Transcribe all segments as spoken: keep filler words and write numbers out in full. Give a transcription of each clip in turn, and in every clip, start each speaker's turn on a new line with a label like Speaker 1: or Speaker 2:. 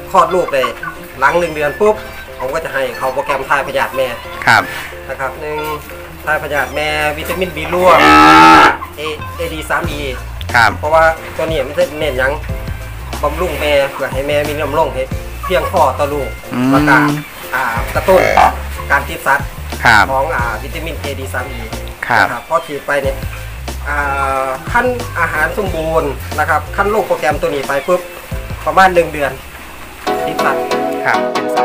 Speaker 1: คลอดลูกเลยหลังหนึ่งเดือนปุ๊บผมก็จะให้เขาโปรแกรมทายพยาธิแม่
Speaker 2: ครับ
Speaker 1: นะครับหนึ่งทายพยาธิแม่วิตามินบีร่วมเอเอดีสามอี
Speaker 2: ครับ
Speaker 1: เพราะว่าตัวนี้มันจะเน้นยังบำรุงแม่เพื่อให้แม่มีน้ำร่องเพียงพอต่อลูกประกาศกระตุ้นการติดซัดของวิตามินเอดีสามอีครับพอฉีดไปเนี่ยขั้นอาหารสมบูรณ์นะครับขั้นลงโปรแกรมตัวนี้ไปปุ๊บประมาณหนึ่งเดือนติดซัด
Speaker 2: ครับ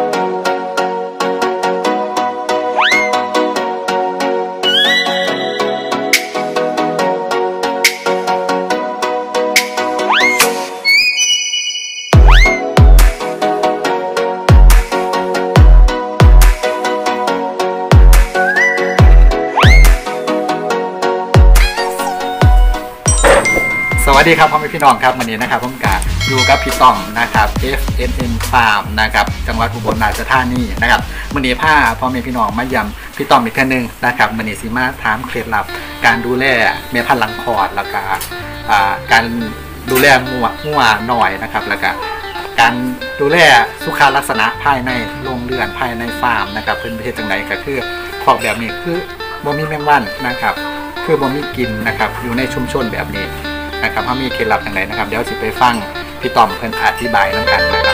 Speaker 2: สวัสดีครับพ่อแม่พี่น้องครับวันนี้นะครับผมกาอยู่กับพี่ต้องนะครับ เอฟ เอ็น เอ็น Farm นะครับจังหวัดอุบลราชธานีนะครับวันนี้พาพ่อแม่พี่น้องมาย้ำพี่ต้องอีกครั้งหนึ่งนะครับวันนี้สิมาถามเคล็ดลับการดูแลแม่พันธุ์หลังคลอดแล้วก็การดูแลงัวงัวหน่อยนะครับแล้วก็การดูแลสุขลักษณะภายในโรงเรือนภายในฟาร์มนะครับเพื่อนประเทศจังไหนก็คือขอบแบบนี้คือบ่มีแมงวันนะครับคือบ่มีกินนะครับอยู่ในชุมชนแบบนี้นะครับถ้ามีเคล็ดลับอย่างไรนะครับเดี๋ยวสิไปฟังพี่ต้อมเพิ่นอธิบายน้ำกันนะครับ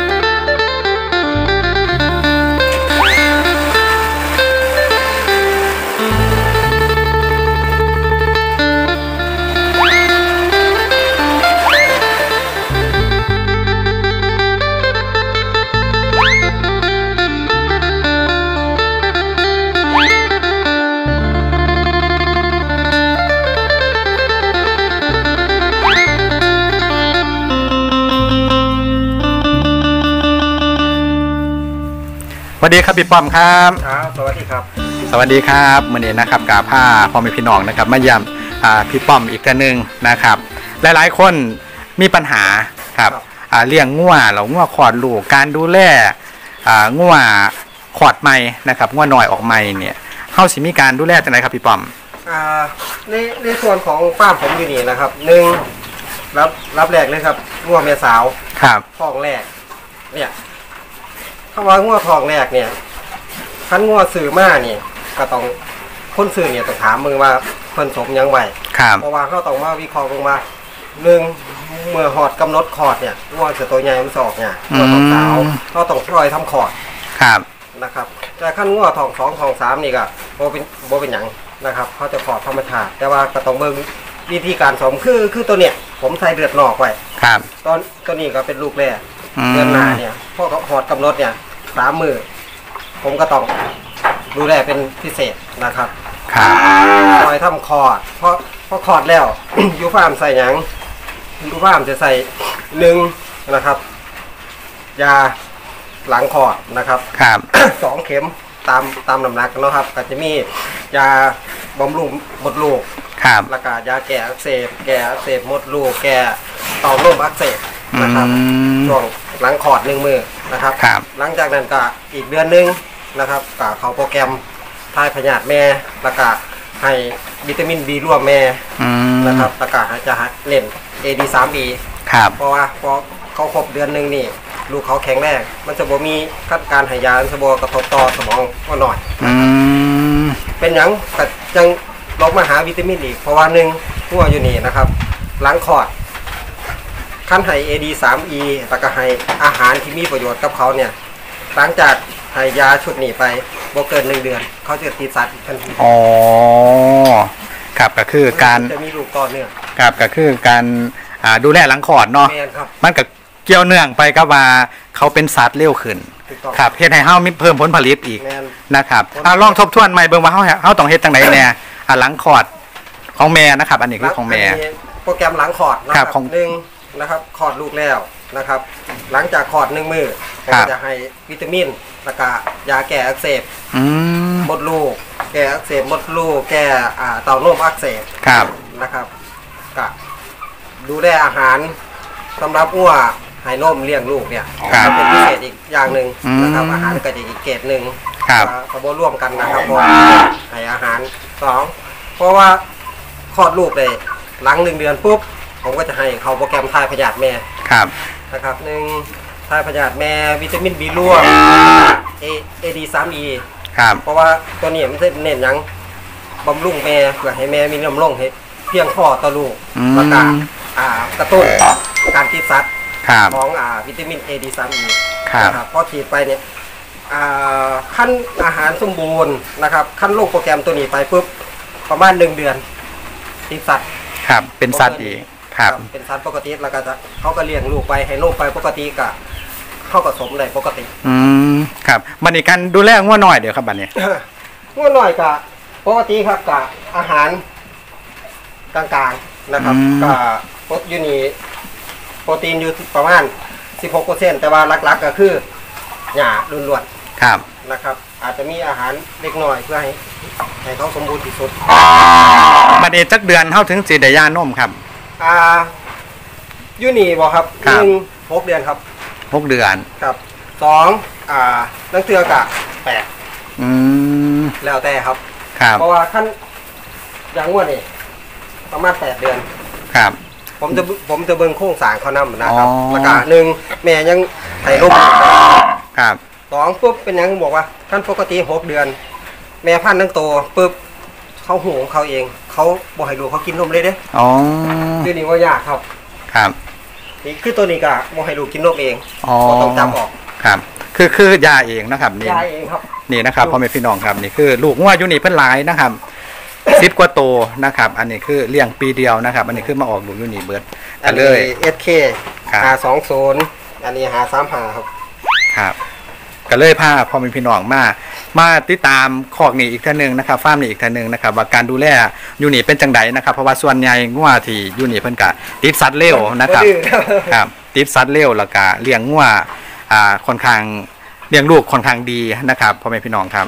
Speaker 2: สวัสดีครับพี่ป้อมครับ
Speaker 1: ครับสวัสดีครับ
Speaker 2: สวัสดีครับวันนี้นะครับกาผ้าพ่อแม่พี่น้องนะครับมาย้ำพี่ป้อมอีกครั้งหนึ่งนะครับหลายๆคนมีปัญหาครับเลี้ยงงัวหรืองัวขอดลูกการดูแลงัวขอดใหม่นะครับงัวหน่อยออกใหม่เนี่ยเฮาสิมีการดูแลจังไดครับพี่ป้อม
Speaker 1: ในในส่วนของฟาร์มผมอยู่นี่นะครับหนึ่งรับรับแรกเลยครับงัวเมียสาว
Speaker 2: ครับ
Speaker 1: ท้องแรกเนี่ยถ้าว่างัวทองแรกเนี่ยขั้นงัวสื่อมาเนี่ยก็ต้องคนสื่อเนี่ยต้องถามมือว่าเพิ่นสมยังไหวเพราะว่าเขาต้องมาวิเคราะห์ลงมาหนึ่งเมื่อหอดกำหนดคอร์ดเนี่ยงัวจะตัวใหญ่มันสอกเนี่ยงัวทองสาวเขาต้องช่วยทำคอร์ดนะครับแต่ขั้นงัวทองสองทองสามนี่ก็โบเป็นโบเป็นหยังนะครับเขาจะคอร์ดธรรมชาติแต่ว่าก็ต้องเบิ่งวิธีการสมคือคือตัวเนี่ยผมใส่เลือดนอกไว้ตอนตัวนี้ก็เป็นลูกแรกเดือนหน้าเนี่ยพอหอดกำหนดเนี่ยสามมือผมก็ต้องดูแลเป็นพิเศษนะครับคอยทำคอร์ดเพราะเพราะคอร์ดแล้ว ยูฟาร์มใส่หยังยูฟาร์มจะใส่หนึ่งนะครับยาหลังคอร์ดนะครับสองเข็มตามตามน้ำหนักนะครับก็จะมียาบำรุงมดลูกแล้วก็ยาแก้อักเสบแก้อักเสบมดลูกแก้ต่อมลูกอักเสบนะครับช่วงหลังคอร์ดหนึ่งมือนะครับหลังจากนั้นก็อีกเดือนนึงนะครับก็เขาโปรแกรมทายพยาธิแม่แล้วก็ให้วิตามินบีร่วมแม่นะครับแล้วก็จะเล่น เอ ดี สาม อี เพราะว่าพอเขาครบเดือนนึงนี่ลูกเขาแข็งแรงมันจะบ่มีการหายาจะบ่กระทบต่อสมองก็หน่อยเป็นอย่างก็ยังลงมาหาวิตามินอีกเพราะว่าหนึ่งหัวอยู่นี่นะครับหลังคอร์ดขั้นให้ เอ ดี สาม อี แล้วก็ให้อาหารที่มีประโยชน์กับเขาเนี่ยหลังจากให้ยาชุดนี้ไปบ่เกินหนึ่งเดือนเขาจะติดสัตว์ทันที
Speaker 2: อ๋อครับก็คือการ
Speaker 1: จะมีลูกต่อเนื่อง
Speaker 2: ครับก็คือการดูแลหลังคลอดเนาะมันก็เกี่ยวเนื่องไปกับว่าเขาเป็นสัตว์เร็วขึ้นครับเฮ็ดให้เฮามีเพิ่มผลผลิตอีกนะครับลองทบทวนใหม่เบิ่งว่าเฮาเฮาต้องเฮ็ดจังได๋แน่หลังคลอดของแม่นะครับอันนี้คือของแม่
Speaker 1: โปรแกรมหลังคลอดนะครับของหนึ่งนะครับคลอดลูกแล้วนะครับหลังจากคลอดหนึ่งมือก็จะให้วิตามินแล้วก็ยาแก้อักเสบมดลูกแก้อักเสบมดลูกแก้เต้านมอักเสบนะครับก็ดูแลอาหารสำหรับวัวให้นมเลี้ยงลูกเนี่ยเป็นพิเศษอีกอย่างหนึ่งนะครับอาหารก็จะอีกเกรดหนึ่งเขาบร่วมกันนะครับเพราะให้อาหารสองเพราะว่าคลอดลูกเลยหลังหนึ่งเดือนปุ๊บผมก็จะให้เขาโปรแกรมทายพยาธิแม่นะครับหนึ่งททายพยาธิแม่วิตามินบีร่วมเอเอดีสามอี
Speaker 2: ครับ
Speaker 1: เพราะว่าตัวนี้มันจะเน้นยังบำรุงแม่เพื่อให้แม่มีน้ำลงให้เพียงพอต่อลูกแล้วก็อ่ากระตุ้นการติดสัตว์ของอ่าวิตามินเอดีสามอีนะครับพอฉีดไปเนี่ยขั้นอาหารสมบูรณ์นะครับขั้นลงโปรแกรมตัวนี้ไปปุ๊บประมาณหนึ่งเดือนติดสัตว์
Speaker 2: ครับเป็นสัตว์อีกครับ
Speaker 1: เป็นสัตว์ปกติแล้วก็จะเขาก็เลี้ยงลูกไปให้ลูกไปปกติกับเข้าผสมได้ปกติ
Speaker 2: อืมครับมันในการดูแลงัวหน่อยเดี๋ยวครับบัดนี้
Speaker 1: งัวหน่อยกับปกติครับกับอาหารกลางๆนะครับกับโปรตีนนี่โปรตีนอยู่ประมาณ สิบหกเปอร์เซ็นต์ แต่ว่าหลักๆก็คือหญ้าล้วน
Speaker 2: ๆครับ
Speaker 1: นะครับอาจจะมีอาหารเล็กน้อยเพื่อให้ให้เขาสมบูรณ์ที่สุด
Speaker 2: บัดนี้จักเดือนเท่าถึงสีได้ยานมครับ
Speaker 1: อ่ายูนี่บอกครับหนึ่งหกเดือนครับ
Speaker 2: หกเดือน
Speaker 1: ครับสองอ่านักเตือกะแปด
Speaker 2: อืม
Speaker 1: แล้วแต่ครับ
Speaker 2: ครับ
Speaker 1: เพราะว่าขั้นอย่างว่านี่ประมาณแปดเดือน
Speaker 2: ครับ
Speaker 1: ผมจะผมจะเบิ่งโครงสร้างเขานำนะครับแล้วก็หนึ่งแม่ยังไถ่ลูก
Speaker 2: ครับ
Speaker 1: สองปุ๊บเป็นยังบอกว่าขั้นปกติหกเดือนแม่พันธุ์ทั้งโตปุ๊บเขาหูของเขาเองเขาบอกให้ลูกเขากินนมเลยเด้
Speaker 2: อ๋อ
Speaker 1: คือนี่ว่ายากครับ
Speaker 2: ครับ
Speaker 1: นี่คือตัวนี้ก็บอกให้ลูกกินนมเอง
Speaker 2: อ๋อ
Speaker 1: ต้องจำออก
Speaker 2: ครับคือคือยาเองนะครับนี่
Speaker 1: ยาเองครับ
Speaker 2: นี่นะครับพ่อแม่พี่น้องครับนี่คือลูกงัวอยู่นี่เพิ่นหลายนะครับสิบกว่าโตนะครับอันนี้คือเลี้ยงปีเดียวนะครับอันนี้คือมาออกลูกอยู่นี่เบิด
Speaker 1: อันเลยเอสเคหาสองโซนอันนี้หาสามหาครับ
Speaker 2: ครับก็เลยพาพ่อแม่พี่น้องมามาติดตามคอกนี่อีกท่านหนึ่งนะครับฟาร์มนี่อีกท่านหนึ่งนะครับว่าการดูแลอยู่นี่เป็นจังไดนะครับเพราะว่าส่วนใหญ่งัวที่อยู่นี่เพิ่นก็ติดสัตว์เลี้ยวนะครับครับติดสัตว์เลี้ยวแล้วก็เลี้ยงงัวอ่าค่อนข้างเลี้ยงลูกค่อนข้างดีนะครับพ่อแม่พี่น้องครับ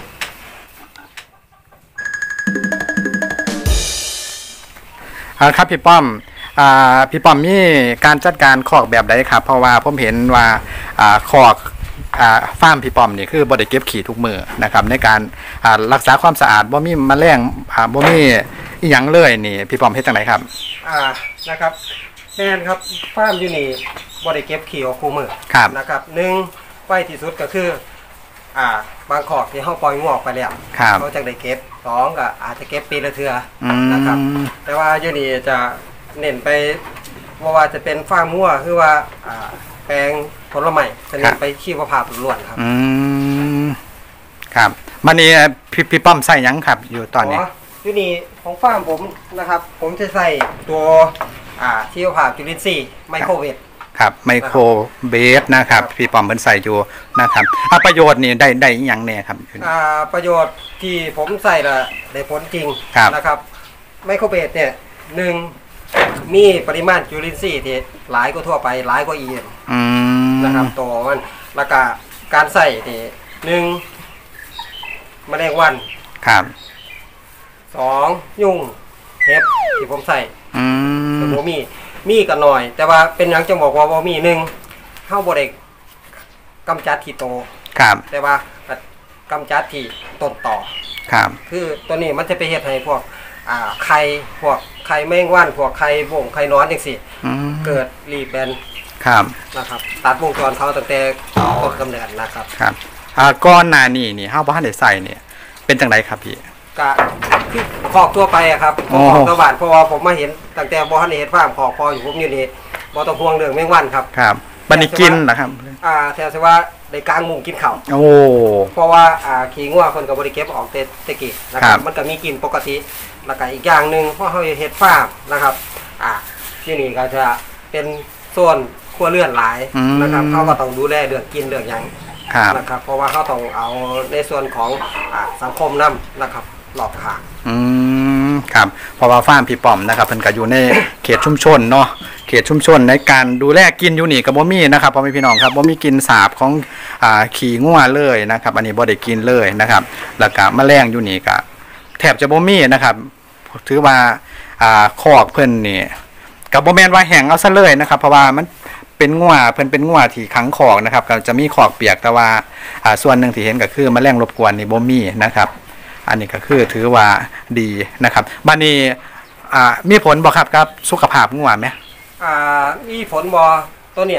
Speaker 2: ครับพี่ป้อมพี่ป้อมมีการจัดการคอกแบบใดครับเพราะว่าผมเห็นว่าคอกฟาร์มพี่ป้อมนี่คือบ่ได้เก็บขี้ทุกมือนะครับในการรักษาความสะอาดบ่มีแมลงบ่มีอีหยังเลยนี่พี่ป้อมเฮ็ดจังไดครับ
Speaker 1: อ่านะครับแม่นครับฟาร์มอยู่นี่บ่ได้เก็บขี้ออกคู่มือนะครับหนึ่งไว้ที่สุดก็คืออ่าบางคอกที่เฮาปล่อยงอกไปแล้วเขาจังได้เก็บสองก็อาจจะเก็บปีละเทื่อนะครับแต่ว่าอยู่นี่จะเน้นไปว่าว่าจะเป็นฟาร์มงัวคือว่าอ่าแปลงผลไม้จะเน้นไปชีวภาพล้วนครับ
Speaker 2: อืมครับมันนี่พี่พี่ป้อมใส่ยังครับอยู่ตอนนี้
Speaker 1: อยู่นี่ของฟาร์มผมนะครับผมจะใส่ตัวอ่าชีวภาพจุลินทรีย์ไมโครเวฟ
Speaker 2: ครับไมโครเบสนะครับพี่ป้อมเป็นใส่อยู่นะครับประโยชน์นี่ได้ได้ยังเนี่ยครับ
Speaker 1: อ่าประโยชน์ที่ผมใส่ละได้ผลจริงนะครับไมโครเบสเนี่ยหนึ่งมีปริมาณจุลินทรีย์ที่หลายกว่าทั่วไปหลายกว่าอีนนะครับตัวมันแล้วก็การใส่ที่หนึ่งแมลงวัน
Speaker 2: ครับ
Speaker 1: สองยุงเห็บที่ผมใส่แต่โบมีมีกันหน่อยแต่ว่าเป็นอย่างจะบอกว่าโบมีหนึ่งเข้าโบเด็กกำจัดที่โต
Speaker 2: ครับ
Speaker 1: แต่ว่ากำจัดที่ต้นต่อ
Speaker 2: ครับ
Speaker 1: คือตัวนี้มันจะไปเฮ็ดให้พวกอ่าไข่พวกไข่แมงวันพวกไข่บ่งไข่นอนจังซี่เกิดรีแบน
Speaker 2: ครับ
Speaker 1: นะครับตัดวงจรเขาตั้งแต่ต้นกำเนิดนะครับ
Speaker 2: ครับอ่าก้อนหน้านี้นี่เฮาบ่ทันได้ใส่เนี่ยเป็นจังไดครับพี่
Speaker 1: ก็คือขอกตัวไปอะครับขอกตัวบ้านเพราะว่าผมมาเห็นตั้งแต่บ่ทันได้เฮ็ดฟาร์มขอกพออยู่ผมอยู่นี่บ่ต้องห่วงเรื่องแมงวันครับ
Speaker 2: ครับบัดนี้กินนะครับ
Speaker 1: อ่าแท้ๆว่าได้กลางมุงกินข้าว
Speaker 2: โอ้
Speaker 1: เพราะว่าอ่าขี้งัวเพิ่นก็บ่ได้เก็บออกแต่ตะกี้นะครับมันก็มีกินปกติแล้วก็อีกอย่างนึงพอเฮาเฮ็ดฟาร์มนะครับอ่าที่นี่ก็จะเป็นโซนครัวเรือนหลายนะครับเขาก็ต้องดูแลเรื่องกินเรื่องหยังนะครับเพราะว่าเขาต้องเอาในส่วนของอ่าสังคมนำนะครับหลอกข้าง
Speaker 2: อืมครับเพราะว่าฟาร์มพี่ป้อมนะครับเพิ่นก็อยู่ในเขตชุมชนเนาะเขตชุมชนในการดูแลกินอยู่นี่ก็บ่มีนะครับพ่อแม่พี่น้องครับบ่มีกินสาบของอ่าขี้งัวเลยนะครับอันนี้บ่ได้กินเลยนะครับแล้วก็แมลงอยู่นี่ก็แทบจะบ่มีนะครับถือว่าอ่าคอกเพิ่นนี่ก็บ่แม่นว่าแห้งเอาซะเลยนะครับเพราะว่ามันเป็นงัวเพิ่นเป็นงัวที่ขังคอกนะครับก็จะมีคอกเปียกแต่ว่าอ่าส่วนหนึ่งที่เห็นก็คือแมลงรบกวนนี่บ่มีนะครับอันนี้ก็คือถือว่าดีนะครับบัดนี้อ่ามีผลบ่ครับกับสุขภาพงัวไหม
Speaker 1: อ่ามีผลบ่ตัวเนี้ย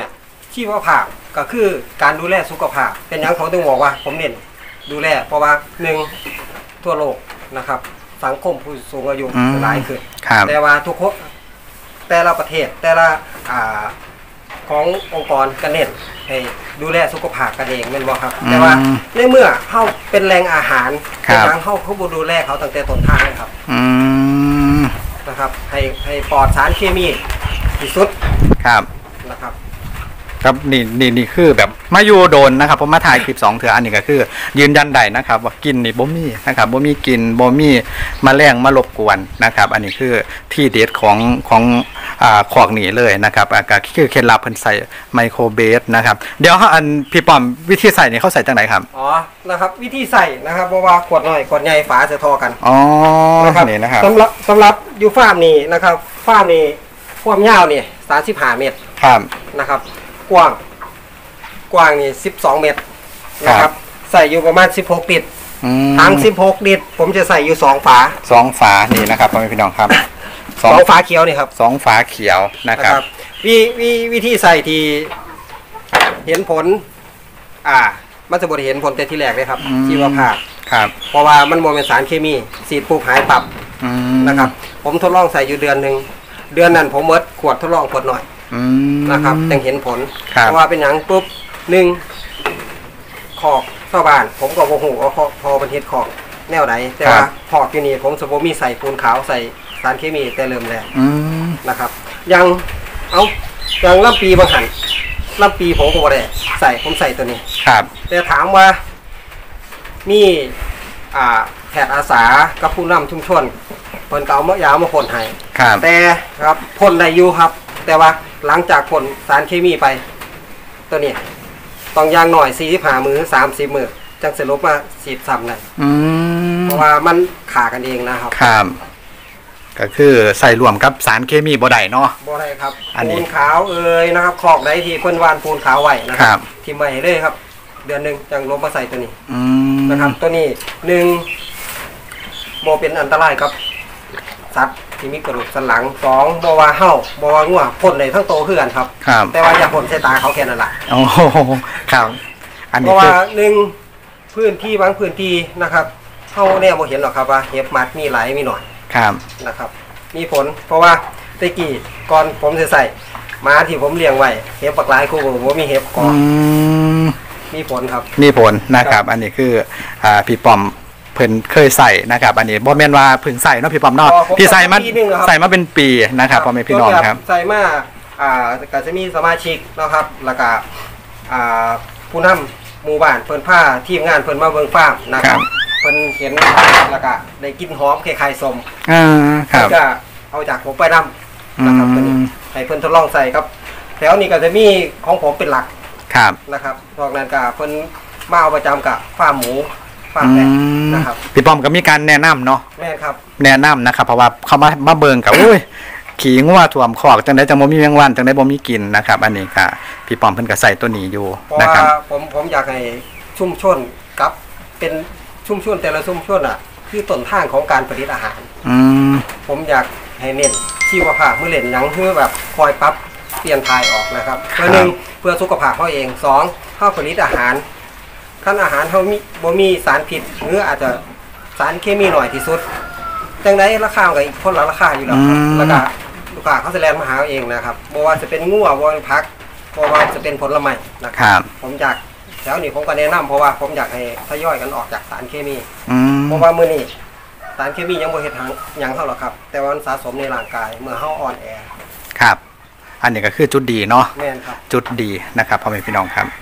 Speaker 1: ชีวภาพก็คือการดูแลสุขภาพเป็นอย่างเขาต้องบอกว่าผมเน้นดูแลเพราะว่าหนึ่งทั่วโลกนะครับสังคมผู้สูงอายุหลายขึ้นแต่ว่าทุกคนแต่ละประเทศแต่ละอ่าขององค์กรกันเน้นให้ดูแลสุขภาพกันเองแม่นบ่ครับแต่ว่าในเมื่อเขาเป็นแหล่งอาหารเป็นทางเขาเขาบ่ดูแลเขาตั้งแต่ต้นทางครับนะครับให้ให้ปลอดสารเคมีที่สุด
Speaker 2: ครับ
Speaker 1: นะครับ
Speaker 2: ครับนี่นี่นี่คือแบบมาอยู่โดนนะครับผมมาถ่ายคลิปสองเถื่ออันนี้ก็คือยืนยันได้นะครับว่ากินนี่บ่มีนะครับบ่มีกินบ่มีแมลงมารบกวนนะครับอันนี้คือที่เด็ดของของอ่าขอกนี่เลยนะครับก็คือเคล็ดลับเพิ่นใส่ไมโครเบสนะครับเดี๋ยวอันพี่ป้อมวิธีใส่นี่เขาใส่จังไหนครับ
Speaker 1: อ๋อนะครับวิธีใส่นะครับเพราะว่าขวดน้อยขวดใหญ่ฝาจะทอกัน
Speaker 2: อ๋อ
Speaker 1: นะครับนี่นะครับสำหรับสำหรับอยู่ฟาร์มนี่นะครับฟาร์มนี่ความยาวนี่สามสิบห้าเมตร
Speaker 2: ครับ
Speaker 1: นะครับกว้างกว้างนี่สิบสองเมตรนะครับใส่อยู่ประมาณสิบหกลิตรทั้งสิบหกลิตรผมจะใส่อยู่สองฝา
Speaker 2: สองฝานี่นะครับพ่อแม่พี่น้องครับ
Speaker 1: สองฝาเขียวนี่ครับ
Speaker 2: สองฝาเขียวนะครับ
Speaker 1: วิวิวิธีใส่ที่เห็นผลอ่ามันจะบริเห็นผลแต่ที่แรกเลยครับชีวภาพ
Speaker 2: ครับ
Speaker 1: เพราะว่ามันโมเป็นสารเคมีสีดปุ๊บหายปรับนะครับผมทดลองใส่อยู่เดือนหนึ่งเดือนนั้นผมเมิดขวดทดลองขวดหน่อยนะครับแต่เห็นผลเพราะว่าเป็นอย่างปุ๊บหนึ่งขอกชาวบ้านผมก็โมโหเอาพอเป็นเห็ดขอกแนวไหนแต่ว่าขอกที่นี่ผมสมมติมีใส่ปูนขาวใส่สารเคมีแต่เริ่มแรกนะครับยังเอายังลำปีบางหันลำปีผมก็บ่ได้ใส่ผมใส่ตัวนี้
Speaker 2: ครับ
Speaker 1: แต่ถามว่ามีอ่าแพทย์อาสากับผู้นำชุมชนเพิ่นก็เอามายามาพ่นให้แต่ครับพ่นได้อยู่ครับแต่ว่าหลังจากพ่นสารเคมีไปตัวนี้ต้องยางหน่อยสี่สิบห้ามือสามสิบมือจังเสร็จลบมาฉีดซ้ำได้เพราะว่ามันขากันเองนะครับ
Speaker 2: ครับก็คือใส่รวมกับสารเคมีบ่ได้เนาะ
Speaker 1: บ่ได้ครับปูนขาวเอ่ยนะครับขอกได้ที่เพิ่นวานปูนขาวไว้นะครับที่ใหม่เลยครับเดือนหนึ่งจังลบมาใส่ตัวนี้นะครับตัวนี้หนึ่งโบเป็นอันตรายครับสัตว์ที่มีกระดูกสันหลังสองบว่าเห่าบว่างัวพ่นในทั้งโตเพื่อนครับแต่ว่าอย่าพ่นใส่ตาเขาแค่นั้นแหละ
Speaker 2: โอ้ครับ
Speaker 1: อันนี้เพราะว่าหนึ่งพื้นที่บางพื้นที่นะครับเขาเนี่ยโมเห็นหรอกครับว่าเห็บมัดมีหลายมีหน่อย
Speaker 2: ครับ
Speaker 1: นะครับมีผลเพราะว่าตะกี้ก่อนผมจะใส่ม้าที่ผมเลี้ยงไว้เห็บปลากรายคู่ผมว่ามีเห็บก่อนมีผลครับ
Speaker 2: มีผลนะครับอันนี้คืออ่าพี่ป้อมเพิ่นเคยใส่นะครับอันนี้บ่แม่นว่าเพิ่งใส่เนาะพี่ป้อมเนาะพี่ใส่มาใส่มาเป็นปีนะครับพ่อแม่พี่น้องครับ
Speaker 1: ใส่มาอ่าก็จะมีสมาชิกนะครับแล้วก็อ่าผู้นำหมู่บ้านเพิ่นผ้าทีมงานเพิ่นมาเบิ่งฟาร์มนะครับเพิ่นเห็นแล้วก็ได้กินหอมคล้ายๆสม
Speaker 2: อ่าครับ
Speaker 1: ก็เอาจากผมไปนำนะครับตัวนี้ให้เพิ่นทดลองใส่ครับแถวนี้ก็จะมีของผมเป็นหลัก
Speaker 2: ครับ
Speaker 1: นะครับนอกนั้นก็เพิ่นมาเอาประจำกับฟาร์มหมูฟาร์มแพะนะครับ
Speaker 2: พี่ป้อมก็มีการแนะนำเนาะ
Speaker 1: แม่ครับ
Speaker 2: แนะนำนะครับเพราะว่าเขามามาเบิ่งกับอุ้ยขี่งัวถ่วมขอกจังได้จังบ่มีแมงวันจังได้บ่มีกินนะครับอันนี้ก็พี่ป้อมเพิ่นก็ใส่ตัวนี้อยู่นะครับ
Speaker 1: ผมผมอยากให้ชุมชนกับเป็นชุมชนแต่ละชุมชนอ่ะคือต้นทางของการผลิตอาหาร
Speaker 2: อืม
Speaker 1: ผมอยากให้เน้นชีวภาพเมื่อเล่นหยังเพื่อแบบคอยปรับเปลี่ยนทายออกนะครับเพื่อหนึ่งเพื่อสุขภาพเขาเองสองเข้าผลิตอาหารขั้นอาหารเขามีบ่มีสารพิษหรืออาจจะสารเคมีหน่อยที่สุดจังไดราคากับอีกคนละราคาอยู่แล้วครับแล้วก็ลูกค้าเขาจะแลนมาหาเองนะครับบ่ว่าจะเป็นงัวบ่ว่าพักบ่ว่าจะเป็นผลไม้นะครับผมอยากแถวนี้ผมก็แนะนำเพราะว่าผมอยากให้ทยอยกันออกจากสารเคมีเพราะว่ามื้อนี้สารเคมียังบ่เฮ็ดทางยังเท่าหรอกครับแต่ว่ามันสะสมในร่างกายเมื่อเฮาอ่อนแอ
Speaker 2: ครับอันนี้ก็คือจุดดีเนาะ
Speaker 1: แม่นครับ
Speaker 2: จุดดีนะครับพ่อแม่พี่น้องครับ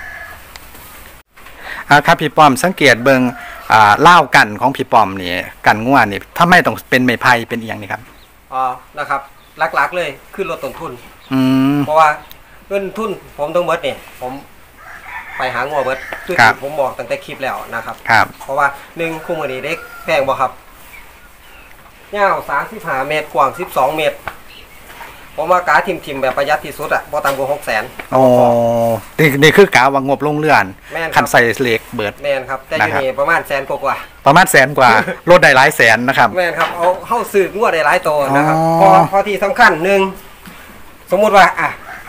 Speaker 2: ครับพี่ป้อมสังเกตเบิ่งอ่าเล่ากันของพี่ป้อมนี่กันง่วนี่ทำไมต้องเป็นไม้ไผ่เป็นอีหยังนี่ครับ
Speaker 1: อ๋อนะครับหลักๆเลยคือลดต้นทุน
Speaker 2: อืม
Speaker 1: เพราะว่าเงินทุนผมต้องเบิดนี่ผมไปหางัวเบิดคือผมบอกตั้งแต่คลิปแล้วนะครับ
Speaker 2: ครับ
Speaker 1: เพราะว่าหนึ่งคู่มือนี้เด็กแพงบ่ครับยาวสามสิบห้าเมตรกว้างสิบสองเมตรผมว่ากาทิมทิมแบบประหยัดที่สุดอ่ะพอตามกูหกแสน
Speaker 2: โอ้นี่นี่คือกาวางงบลงเรือนคันใส่เหล็กเบิด
Speaker 1: แม่นครับแต่อยู่นี่ประมาณแสนกว่า
Speaker 2: ประมาณแสนกว่าลดได้หลายแสนนะครับ
Speaker 1: แม่นครับเอาเข้าซื้องวดได้หลายตัวนะครับพอพอที่สำคัญหนึ่งสมมุติว่าอ่ะ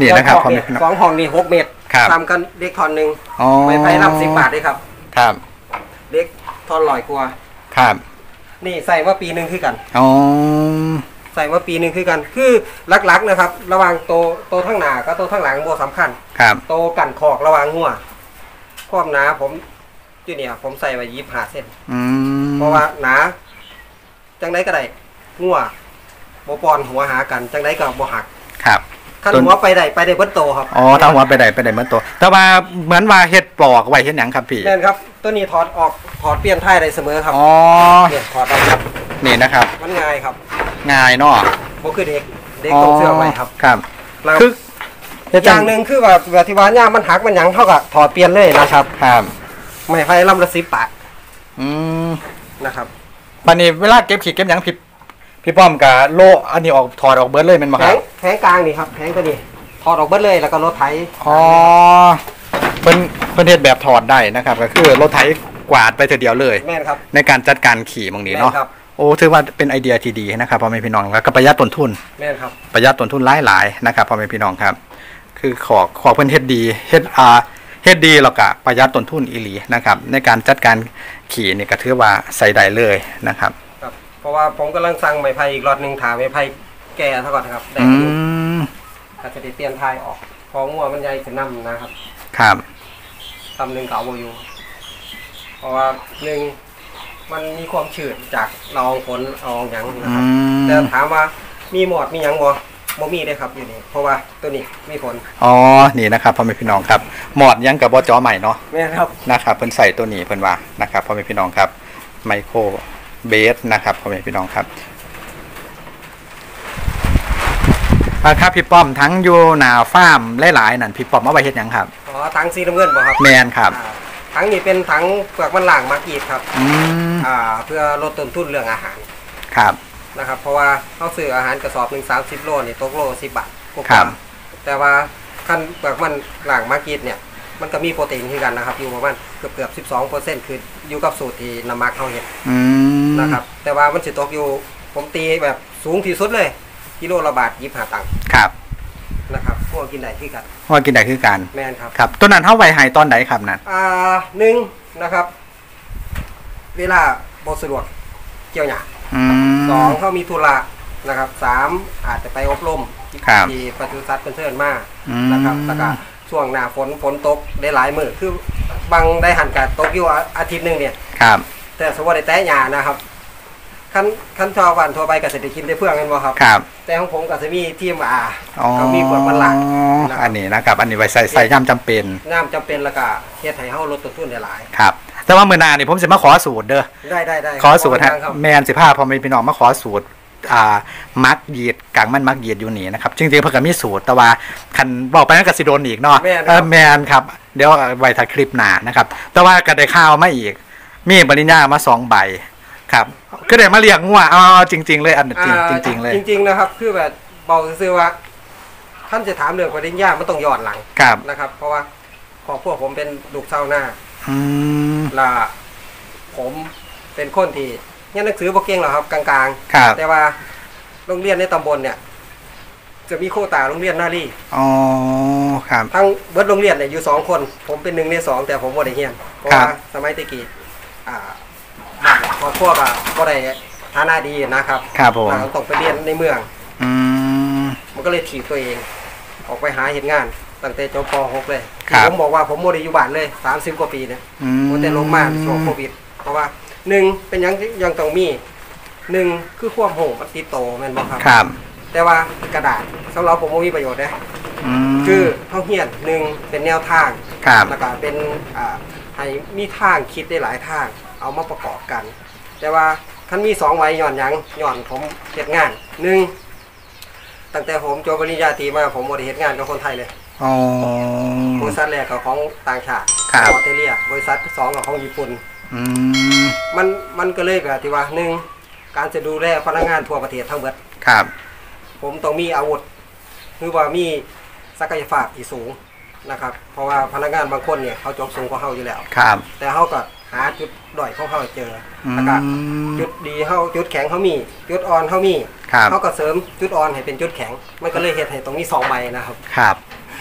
Speaker 2: นี่นะครับ
Speaker 1: สองห้องนี่หกเมตรทำกันเล็กทอนหนึ่งไม่ไพ่รับสิบบาทเลยครับ
Speaker 2: ครับ
Speaker 1: เล็กทอนลอยกว่า
Speaker 2: ครับ
Speaker 1: นี่ใส่ว่าปีหนึ่งคือกัน
Speaker 2: อ๋อ
Speaker 1: ใส่ว่าปีหนึ่งคือกันคือลักๆนะครับระหว่างโตโตทั้งหน้าก็โตทั้งหลังโบสำคัญ
Speaker 2: ครับ
Speaker 1: โตกันขอกระหว่างหัวความหนาผมจุดเนี่ยผมใส่ไว้ยี่สิบห้าเซนเพราะว่าหนาจังไดก็ได้งัวโบปอนหัวหากันจังไดก็โบหัก
Speaker 2: ครับ
Speaker 1: ขั้นหัวไปได้ไปได้เบิ้ลโตครับ
Speaker 2: อ๋อถ้าหัวไปได้ไปได้เบิ้ลโตแต่ว่าเหมือนว่าเฮ็ดปลอกไว้เฮ็ดหยังครับพี่
Speaker 1: แน่นครับตัวนี้ถอดออกถอดเปลี่ยนท้ายได้เสมอครับ
Speaker 2: อ๋อ
Speaker 1: เนี่ยถอดได้ครับ
Speaker 2: นี่นะครับ
Speaker 1: มันง่ายครับ
Speaker 2: ง่ายเนาะ
Speaker 1: โบคือเด็กเด็กต้องเชื่อไว้ครับ
Speaker 2: ครับ
Speaker 1: คืออย่างหนึ่งคือแบบแบบที่ว่าเนี่ยมันหักมันหยังเท่ากับถอดเปลี่ยนเลยนะครับ
Speaker 2: ครับ
Speaker 1: ไม่ไฟลำละสิบบาท
Speaker 2: อืม
Speaker 1: นะครับ
Speaker 2: วันนี้เวลาเก็บขีดเก็บหยังพี่พี่ป้อมกับโลอันนี้ออกถอดออกเบิร์ดเลยมันมาครับ
Speaker 1: แผงกลางนี่ครับแผงตัวนี้ถอดออกเบิร์ดเลยแล้วก็รถไถ
Speaker 2: อ๋อเพิ่นเพิ่นเฮ็ดแบบถอดได้นะครับก็คือรถไถกวาดไปทีเดียวเลย
Speaker 1: แม่นครับ
Speaker 2: ในการจัดการขี่บางนี้เนาะโอ้ถือว่าเป็นไอเดียที่ดีนะครับพ่อแม่พี่น้องแล้วก็ประหยัดต้นทุน
Speaker 1: แม่นครับ
Speaker 2: ประหยัดต้นทุนหลายๆนะครับพ่อแม่พี่น้องครับคือขอขอเพิ่นเฮ็ดดีเฮ็ดอ่าเฮ็ดดีแล้วก็ประหยัดต้นทุนอีหลีนะครับในการจัดการขี่นี่ก็ถือว่าใส่ได้เลยนะครับ
Speaker 1: ครับเพราะว่าผมกำลังสั่งไม้ไผ่อีกรอดหนึ่งถาไม้ไผ่แก่เท่าก่อนครับแดงอยู่อาจจะได้เปลี่ยนทายออกพองัวมันใหญ่จะนั่มนะครับ
Speaker 2: ครับ
Speaker 1: ตำหนึ่งเก่าโมยูเพราะว่าหนึ่งมันมีความชื้นจากละอองฝนละอองหยังนะครับแต่ถามว่ามีหมอดมีหยังบ่บ่มีได้ครับอยู่นี่เพราะว่าตัวนี้มีผล
Speaker 2: อ๋อนี่นะครับพ่อแม่พี่น้องครับหมอดยังกับบจอใหม่เนาะ
Speaker 1: แม่ครับ
Speaker 2: นะครับเพิ่นใส่ตัวนี้เพิ่นว่านะครับพ่อแม่พี่น้องครับไมโครเบสนะครับพ่อแม่พี่น้องครับอ่าครับพี่ป้อมทั้งอยู่หน้าฟาร์มหลายๆนั่นพี่ป้อมเอาไว้เฮ็ดหยังครับ
Speaker 1: อ๋อถังสีน้ำเงินบ่ครับ
Speaker 2: แมนครับ
Speaker 1: ถังนี้เป็นถังเปลือกมันหล่างมากีดครับ
Speaker 2: อืม
Speaker 1: อ่าเพื่อลดต้นทุนเรื่องอาหาร
Speaker 2: ครับ
Speaker 1: นะครับเพราะว่าเขาซื้ออาหารกระสอบหนึ่งสามสิบโลนี่ตกโลสิบบาท
Speaker 2: ครับ
Speaker 1: แต่ว่าขั้นเปลือกมันหล่างมากีดเนี่ยมันก็มีโปรตีนที่กันนะครับอยู่ประมาณเกือบเกือบสิบสองเปอร์เซ็นต์คืออยู่กับสูตรที่น้ำมักเขาเห็นนะครับแต่ว่ามันจะตกอยู่ผมตีแบบสูงที่สุดเลยกิโลละบาทยี่สิบห้าตังค์
Speaker 2: ครับ
Speaker 1: นะครับพวกกินได้คือกัน
Speaker 2: พวกกินได้คือกัน
Speaker 1: แม่นครับ
Speaker 2: ครับต้นนั้นเท่าไวไฮตอนไหนครับนั่น
Speaker 1: อ่าหนึ่งนะครับเวลาบสะดวกเกี่ยวหยาสองเขามีธุระนะครับสามอาจจะไปอบรมที่ปศุสัตว์เป็นเชิญมากนะครับแล้วก็ช่วงหน้าฝนฝนตกได้หลายมือคือบางได้หันการตกอยู่อาทิตย์หนึ่งเนี่ย
Speaker 2: ครับ
Speaker 1: แต่สมมติได้แต่หยานะครับขั้นขั้นชาวบ้านทั่วไปก็จะได้กินได้เพื่อนกันบ่ครับ
Speaker 2: ครับ
Speaker 1: แต่ของผมก็จะมีทีมอ่าเขามีขวดบรรลัง
Speaker 2: อันนี้นะครับอันนี้ไว้ใส่ใส่ย่ำจำเป็น
Speaker 1: ย่ำจำเป็นแล้วก็เฮ็ดให้เฮาลดต้นทุนได้หลาย
Speaker 2: ครับแต่ว่าเมื่อนานี่ผมจะมาขอสูตรเด้อ
Speaker 1: ได้ได้ได้
Speaker 2: ขอสูตรฮะแมนสิบห้าพอมีพี่น้องมาขอสูตรอ่ามักยีดกางมันมักยีดอยู่นี่นะครับจริงๆเพิ่นก็มีสูตรแต่ว่าคันบอกไปนั้นก็สิโดนอีกเนาะเออแมนครับเดี๋ยวไว้ถ่ายคลิปหน้านะครับแต่ว่าก็ได้ข่าวมาอีกมีปริญญามาสองใบครับก็ได้มาเรียกงัวเอาจริงๆเลยอันจริงจริงเลย
Speaker 1: จริงๆนะครับคือแบบบอกซื่อว่าท่านจะถามเรื่องปริญญามันต้องย้อนหลังนะครับเพราะว่าครอบครัวผมเป็นลูกชาวนาและผมเป็นคนที่เนี่ยหนังสือบ่เก่งหรอกครับกลางๆแต่ว่าโรงเรียนในตำบลเนี่ยจะมีโควต้าโรงเรียนนารี
Speaker 2: อ๋อครับ
Speaker 1: ทั้งเบิร์ดโรงเรียนเนี่ยอยู่สองคนผมเป็นหนึ่งในสองแต่ผมบ่ได้เรียนเพราะว่าสมัยตะกี้อ่าบ้านครอบครัวก็บ่ได้ฐานะดีนะครับ
Speaker 2: ครับผม
Speaker 1: ต้องไปเรียนในเมือง
Speaker 2: อืม
Speaker 1: มันก็เลยถีบตัวเองออกไปหาเห็นงานตั้งแต่จบป หกเลยผมบอกว่าผมโมได้อยู่บ้านเลยสามสิบกว่าปีเนี่ยโมแต่ลงมาช่วงโควิดเพราะว่าหนึ่งเป็นยังยังต้องมีหนึ่งคือความโหมันติดโตแม่นบ่ครับ
Speaker 2: ครับ
Speaker 1: แต่ว่ากระดาษสำหรับผมมีประโยชน์นะคือเขาเฮียนหนึ่งเป็นแนวทางแล้วก็เป็นอ่าให้มีทางคิดได้หลายทางเอามาประกอบกันแต่ว่าท่านมีสองไว้ย่อนยังย่อนผมเฮ็ดงานหนึ่งตั้งแต่ผมจบปริญญาตรีมาผมบ่ได้เฮ็ดงานกับคนไทยเลยบริษัทแรกกับของต่างชาติออสเตรเลียบริษัทที่สองกับของญี่ปุ่นมันมันก็เลยแบบที่ว่าหนึ่งการจะดูแลพนักงานทั่วประเทศทั้งหมด
Speaker 2: ครับ
Speaker 1: ผมต้องมีอาวุธคือว่ามีศักยภาพที่สูงนะครับเพราะว่าพนักงานบางคนเนี่ยเขาจบสูงกว่าเขาอยู่แล้ว
Speaker 2: ครับ
Speaker 1: แต่เขาก็หาจุดด้อยของเขาเจอแล้วก็จุดดีเขาจุดแข็งเขามีจุดอ่อนเขามีเขาก็เสริมจุดอ่อนให้เป็นจุดแข็งมันก็เลยเห็นให้ตรงนี้สองใบนะครับ
Speaker 2: ครับ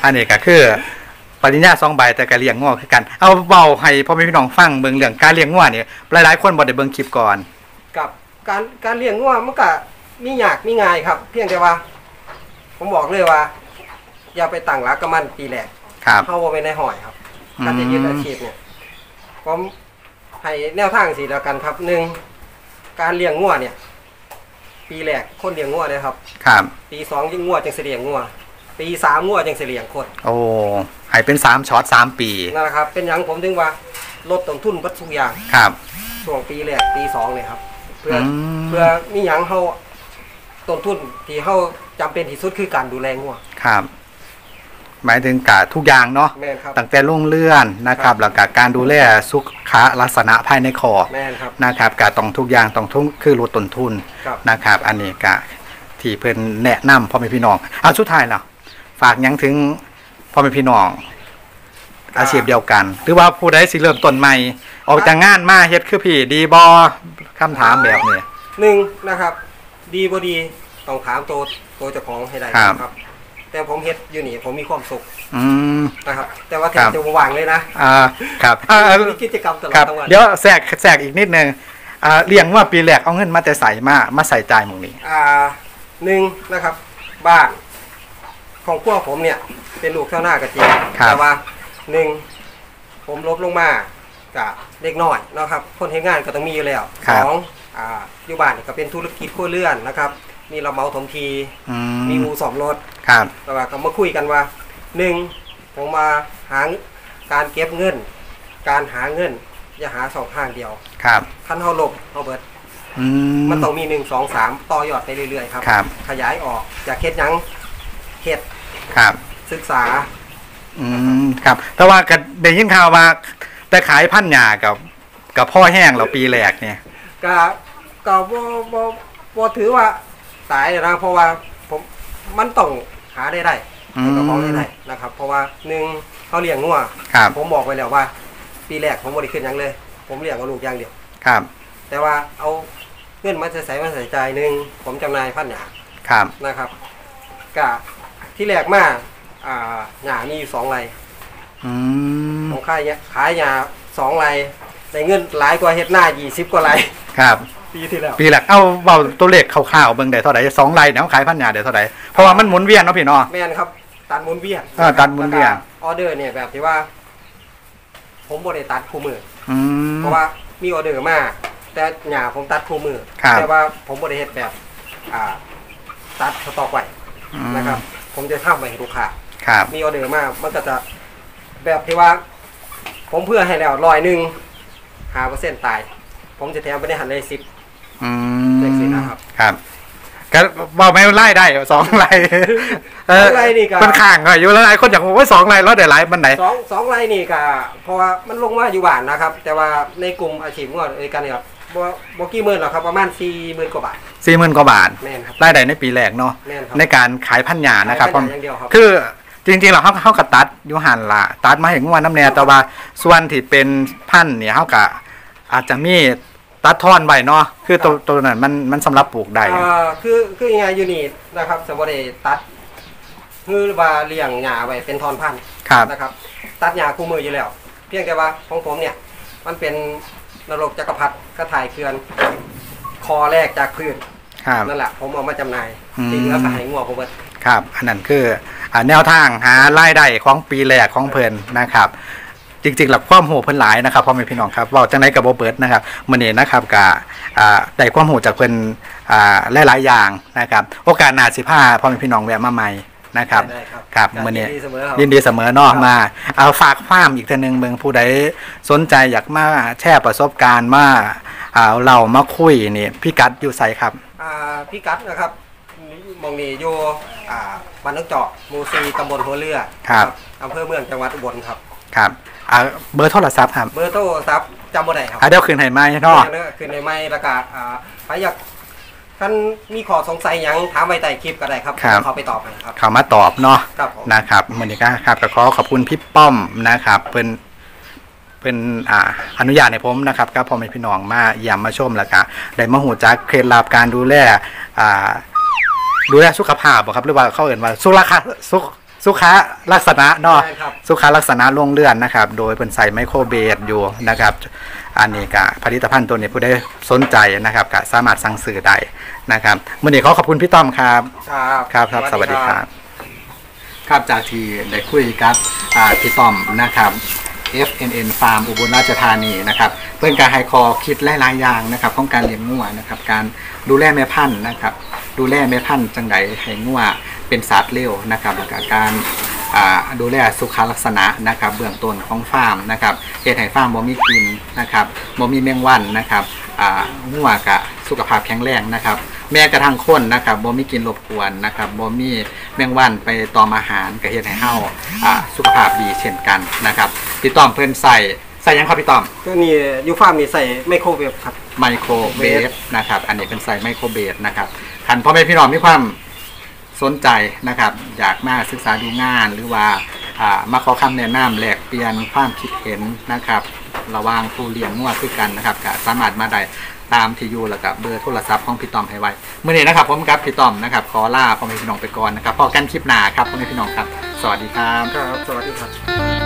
Speaker 2: อันนี้ก็คือปริญญาสองใบแต่การเลี้ยงง้อคือกันเอาเบาให้พ่อแม่พี่น้องฟังเบิ่งเรื่องการเลี้ยงง้อนี่หลายๆคนบ่ได้เบิ่งคลิปก่อน
Speaker 1: กับการการเลี้ยงง้อมันก็มียากมีง่ายครับเพียงแต่ว่าผมบอกเลยว่าอย่าไปตั้งหลักกับมันปีแรก
Speaker 2: ครับ
Speaker 1: เข้าไปในหอยครับการจะยึดอาชีพเนี่ยผมให้แนวทางสีแล้วกันครับหนึ่งการเลี้ยงง้อเนี่ยปีแรกคนเลี้ยงง้อเลยครับ
Speaker 2: ครับ
Speaker 1: ปีสองยิ่งง้อจึงเสียงง้อปีสามง้อจึงเสียงคน
Speaker 2: โอ้ให้เป็นสามช็อตสามปี
Speaker 1: นั่นแหละครับเป็นอย่างผมถึงว่าลดต้นทุนวัตถุอย่าง
Speaker 2: ครับ
Speaker 1: ช่วงปีแรกปีสองเลยครับเพื่อเพื่อมีอย่างเขาต้นทุนที่เขาจำเป็นที่สุดคือการดูแลงัว
Speaker 2: ครับหมายถึงกะทุกอย่างเนาะตั้งแต่ลุ่งเลื่อนนะครับแล้วก็การดูแลสุขลักษณะภายในคอนะครับกะต้องทุกอย่างต้องทุกคือลดต้นทุนนะครับอันนี้กะที่เพิ่นแนะนำพ่อแม่พี่น้องเอาสุดท้ายเนาะฝากยังถึงพ่อแม่พี่น้องอาชีพเดียวกันหรือว่าผู้ใดสิเริ่มต้นใหม่ออกจากงานมาเฮ็ดคือพี่ดีบอคำถามแบบนี้
Speaker 1: หนึ่งนะครับดีบ่ดีต้องถามตัวตัวเจ้าของให้ได้ครับแต่ผมเฮ็ดอยู่นี่ผมมีความสุขนะครับแต่ว่าแทบจะว่างเลยนะ
Speaker 2: อ่าครับ
Speaker 1: มีกิจกรรมตลอดทั้งวัน
Speaker 2: เดี๋ยวแทรกแทรกอีกนิดนึงอ่าเลี้ยงว่าปีแรกเอาเงินมาแต่ใส่มามาใส่ใจหมู่นี้
Speaker 1: อ่าหนึ่งนะครับบ้านของพวกผมเนี่ยเป็นลูกเท่าหน้ากระจริงแต่ว่าหนึ่งผมลบลงมากับเด็กน้อยนะครับคนเฮ็ดงานก็ต้องมีอยู่แล้วสองอ่าอยู่บ้านก็เป็นธุรกิจครัวเรือนนะครับมีเราเมาถมทีมีอู่ซ่อมรถแต่ว่าก็มาคุยกันว่าหนึ่งผมมาหาการเก็บเงินการหาเงินอย่าหาสองทางเดียว
Speaker 2: ครับ
Speaker 1: ขั้นเฮาลบเฮาเบิดมันต้องมีหนึ่งสองสามต่อยอดไปเรื่อยๆครับขยายออกจากเฮ็ดยังเฮ็ดศึกษา
Speaker 2: อืมครับแต่ว่าก็ได้ยินข่าวว่าแต่ขายพันหญ้ากับกับพ่อแห้งเราปีแรกเนี่ย
Speaker 1: ก็ก็บ่บ่บ่ถือว่าตายนะเพราะว่าผมมันต้องหาได้ได้ก็ของได้ได้นะครับเพราะว่าหนึ่งเขาเลี้ยงงัวผมบอกไปแล้วว่าปีแรกผมบ่ได้ขึ้นยังเลยผมเลี้ยงกับลูกอย่างเดียว
Speaker 2: ครับ
Speaker 1: แต่ว่าเอาเงินมาใส่มาใส่ใจหนึ่งผมจำนายพันหญ้านะครับก็ที่แรกมาอ่าหญ้ามีอยู่สองไร่ผมขายขายหญ้าสองไร่ในเงินหลายกว่าเฮ็ดหน้ายี่สิบกว่าไร่
Speaker 2: ครับ
Speaker 1: ปีที่แล้ว
Speaker 2: ปีแรกเอาเบาตัวเลขคร่าวๆเบิ่งได้เท่าไหร่สองไร่เนี่ยเขาขายพันหญ้าได้เท่าไหร่เพราะว่ามันหมุนเวียนเนาะพี่เนาะ
Speaker 1: แม่นครับตัดหมุนเวียน
Speaker 2: เออตัดหมุนเวียน
Speaker 1: ออเดอร์เนี่ยแบบที่ว่าผมบ่ได้ตัดคู่มือเพราะว่ามีออเดอร์มาแต่หญ้าผมตัดคู่มือแต่ว่าผมบ่ได้เฮ็ดแบบอ่าตัดสต็อกไว้นะครับผมจะทำไว้ให้ลูกค้ามีออเดอร์มามันก็จะแบบที่ว่าผมเพื่อให้แล้วร้อยหนึ่งห้าเปอร์เซ็นต์ตายผมจะแถมไปในหันเลยสิบ
Speaker 2: อื
Speaker 1: มสินะครับ
Speaker 2: ครับก็บอกไม่ไล่ได้สองไล่
Speaker 1: สองไล่นี่ก็
Speaker 2: มันข้างก็อยู่แล้วหลายคนอยากบอกว่าสองไล่แล้วได้หลายมันไหน
Speaker 1: สองสองไล่นี่ก็เพราะว่ามันลงมาอยู่บ้านนะครับแต่ว่าในกลุ่มอาชีพงวดเอ้กันเนี่ยบ่บ่กี่หมื่นหรอกครับประมาณสี่หมื่นกว่าบาท
Speaker 2: สี่หมื่นกว่าบาทรายได้ในปีแรกเนาะในการขายพันหญ้านะครับคือจริงๆเราเขาเขากระตัดอยู่หันละตัดมาเห็นว่าน้ำแน่แต่ว่าส่วนที่เป็นพันเนี่ยเขากะอาจจะมีตัดท่อนใบเนาะคือตัวตัวนั้นมันมันสำหรับปลูกได้
Speaker 1: อ่าคือคือยังไงอยู่นี่นะครับสมบูรณ์ตัดคือว่าเลี้ยงหญ้าไว้เป็นท่อนพันนะครับตัดหญ้าคู่มืออยู่แล้วเพียงแต่ว่าของผมเนี่ยมันเป็นนรกจักรพรรดิกระถ่ายเขื่อนคอแรกจากพื้นนั่นแหละผมเอามาจำหน่ายตีเนื้อขายงัวผมเบิด
Speaker 2: ครับอันนั้นคือแนวทางหารายได้ของปีแรกของเพิ่นนะครับจริงๆหลักความหูเพิ่นหลายนะครับพ่อแม่พี่น้องครับว่าจังไดกับโบเบิร์ตนะครับมื้อนี้นะครับกับได้ความหูจากเพิ่นหลายๆอย่างนะครับโอกาสหน้าสิพาพ่อแม่พี่น้องแวะมาใหม่นะครับครับมื้อนี้ยินดีเสมอเนาะมาเอาฝากฟาร์มอีกทีนึงเบิ่งผู้ใดสนใจอยากมาแชร์ประสบการณ์มาเอาเรามาคุยนี่พี่กัดอยู่ไสครับ
Speaker 1: พี่กัดนะครับมองนี่อยู่บ้านนกเจาะหมู่สี่ตำบลหัวเรือ
Speaker 2: ครับ
Speaker 1: อำเภอเมืองจังหวัดอุบลครับ
Speaker 2: ครับเบอร์โทรศัพท์ครับ
Speaker 1: เบอร์โทรศัพท์จำบ่ได้ครับ
Speaker 2: เดี๋ยวคืนให้ไหมเนาะ
Speaker 1: คืนให้ไหมแล้วก็ใครอยากท่านมีข้อสงสัยยังถามไว้ใต้คลิปก็ได้ครับเขาไปตอบครับ
Speaker 2: เขามาตอบเนาะนะครับวันนี้ก็ครับก็ขอขอบคุณพี่ป้อมนะครับเป็นเป็นอ่าอนุญาตให้ผมนะครับก็พอแม่พี่น้องมาเยี่ยมมาชมแล้วก็ได้มาหูจักเคล็ดลับการดูแลอ่าดูแลสุขภาพบ่ครับหรือว่าเขาเอ่ยว่าสุขลักษณะสุขสุขลักษณะเนาะ
Speaker 1: ใช่ครับ
Speaker 2: สุขลักษณะลงเลื่อนนะครับโดยเป็นใส่ไมโครเบสอยู่นะครับอันนี้ก็ผลิตภัณฑ์ตัวนี้ผู้ได้สนใจนะครับก็สามารถสั่งซื้อได้นะครับมื้อนี้ขอขอบคุณพี่ต้อมครับ
Speaker 1: ครับ
Speaker 2: ครับครับสวัสดีครับครับจากที่ได้คุยกับอ่าพี่ต้อมนะครับ เอฟ เอ็น เอ็น Farm อุบลราชธานีนะครับเพื่อนการให้คอคิดหลายๆอย่างนะครับของการเลี้ยงงัวนะครับการดูแลแม่พันธุ์นะครับดูแลแม่พันธุ์จังใดให้งัวเป็นสัตว์เลี้ยวนะครับแล้วก็การอ่าดูแลสุขลักษณะนะครับเบื้องต้นของฟาร์มนะครับเฮ็ดให้ฟาร์มบ่มีกลิ่นนะครับบ่มีแมงวันนะครับอ่างัวก็สุขภาพแข็งแรงนะครับแม้กระทั่งคนนะครับบ่มีกลิ่นรบกวนนะครับบ่มีแมงวันไปตอมอาหารก็เฮ็ดให้เฮาอ่าสุขภาพดีเช่นกันนะครับพี่ต้อมเพิ่นใส่ใส่ยังครับพี่ต้อม
Speaker 1: ตัวนี้ยูฟาร์มนี่ใส่ไมโครเวฟครับ
Speaker 2: ไมโครเวฟนะครับอันนี้เป็นใส่ไมโครเวฟนะครับคันพ่อแม่พี่น้องมีความสนใจนะครับอยากมาศึกษาดูงานหรือว่าอ่ามาขอคำแนะนำแลกเปลี่ยนความคิดเห็นนะครับระหว่างผู้เลี้ยงงัวคือกันนะครับก็สามารถมาได้ตามที่อยู่แล้วกับเบอร์โทรศัพท์ของพี่ต้อมให้ไว้เมื่อนี้นะครับผมกับพี่ต้อมนะครับขอลาพ่อแม่พี่น้องไปก่อนนะครับพอกันคลิปหน้าครับพ่อแม่พี่น้องครับสวัสดีครับ
Speaker 1: ครับ สวัสดีครับ